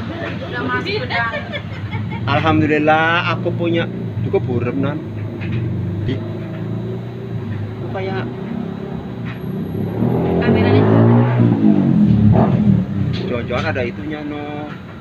Udah masuk udah. Alhamdulillah aku punya cukup burem nan. Di kayak Kameranya Jojoan ada itunya no.